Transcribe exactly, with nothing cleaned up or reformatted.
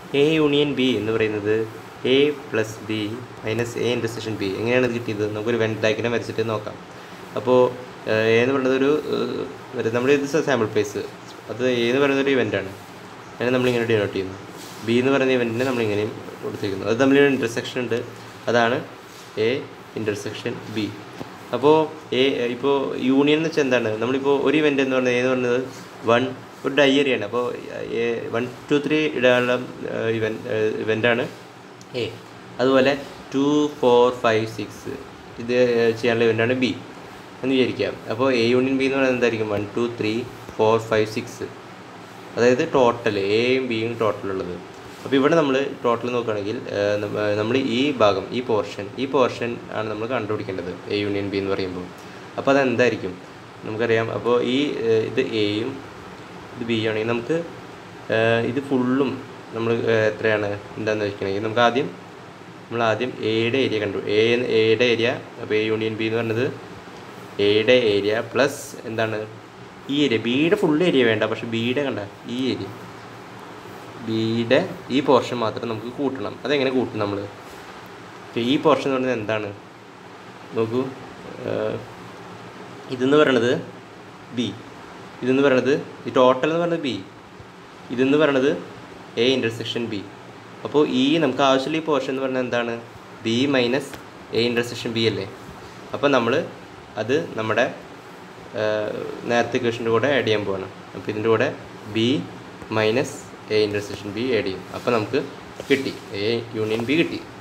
A union B എന്ന് പറയുന്നത് A plus B minus A intersection B. എങ്ങനെയാണ് ഇത് കിട്ടിയത്? നമുക്കൊരു വെൻ ഡയഗ്രം വരച്ചിട്ട് നോക്കാം. അപ്പോൾ എ എന്ന് പറയുന്നത് ഒരു നമ്മുടെ ഇത് സാമ്പിൾ പ്ലേസ്, അത് എ എന്ന് പറയുന്നത് ഒരു ഇവൻ്റാണ്, അതിനെ നമ്മളിങ്ങനെ ഡിനോട്ട് ചെയ്യുന്നു. ബി എന്ന് പറയുന്ന ഇവൻറ്റിനെ നമ്മളിങ്ങനെയും കൊടുത്തിരിക്കുന്നു. അത് തമ്മിലൊരു ഇൻ്റർസെക്ഷൻ ഉണ്ട്, അതാണ് എ ഇൻ്റർസെക്ഷൻ ബി. അപ്പോൾ എ ഇപ്പോൾ യൂണിയൻ എന്ന് വെച്ചാൽ എന്താണ്? നമ്മളിപ്പോൾ ഒരു ഇവൻ്റ് എന്ന് പറയുന്നത് എന്ന് പറയുന്നത് വൺ ഒരു ഡയറിയാണ്. അപ്പോൾ എ വൺ ടു ത്രീ ഇടാനുള്ള ഇവൻ ഇവൻ്റാണ് എ. അതുപോലെ ടു ഫോർ ഫൈവ് സിക്സ് ഇത് ചെയ്യാനുള്ള ഇവൻ്റാണ് ബി എന്ന് വിചാരിക്കാം. അപ്പോൾ എ യൂണിയൻ ബി എന്ന് പറയുന്നത് എന്തായിരിക്കും? One two three four five six, അതായത് ടോട്ടൽ എയും ബിയും ടോട്ടലുള്ളത്. അപ്പോൾ ഇവിടെ നമ്മൾ ടോട്ടൽ നോക്കുകയാണെങ്കിൽ നമ്മൾ ഈ ഭാഗം ഈ പോർഷൻ ഈ പോർഷൻ ആണ് നമ്മൾ കണ്ടുപിടിക്കേണ്ടത് എ യൂണിയൻ ബി എന്ന് പറയുമ്പോൾ. അപ്പോൾ അതെന്തായിരിക്കും നമുക്കറിയാം. അപ്പോൾ ഈ ഇത് എയും ഇത് ബി ആണെങ്കിൽ നമുക്ക് ഇത് ഫുള്ളും നമ്മൾ എത്രയാണ് എന്താണെന്ന് വെച്ചിട്ടുണ്ടെങ്കിൽ നമുക്ക് ആദ്യം നമ്മൾ ആദ്യം എയുടെ ഏരിയ കണ്ടു. എ എയുടെ ഏരിയ, അപ്പോൾ എ യൂണിയൻ ബി എന്ന് പറയുന്നത് എയുടെ ഏരിയ പ്ലസ് എന്താണ് ഈ ഏരിയ. ബിയുടെ ഫുൾ ഏരിയ വേണ്ട, പക്ഷേ ബിയുടെ കണ്ട ഈ ഏരിയ ബിയുടെ ഈ പോർഷൻ മാത്രം നമുക്ക് കൂട്ടണം. അതെങ്ങനെ കൂട്ടും നമ്മൾ? ഈ പോർഷൻ എന്ന് പറയുന്നത് എന്താണ് നോക്കൂ. ഇതെന്ന് പറയണത് ബി, ഇതെന്ന് പറയണത് ഈ ടോട്ടൽ എന്ന് പറയുന്നത് ബി, ഇതെന്ന് പറയണത് എ ഇൻ്റർസെക്ഷൻ ബി. അപ്പോൾ ഈ നമുക്ക് ആവശ്യമുള്ള ഈ പോർഷൻ എന്ന് പറയുന്നത് എന്താണ്? B minus A intersection B അല്ലേ. അപ്പോൾ നമ്മൾ അത് നമ്മുടെ നേരത്തെ ഇക്വേഷൻ്റെ കൂടെ ആഡ് ചെയ്യാൻ പോകണം. അപ്പോൾ ഇതിൻ്റെ കൂടെ B minus A intersection B add ചെയ്യും. അപ്പോൾ നമുക്ക് കിട്ടി, എ യൂണിയൻ ബി കിട്ടി.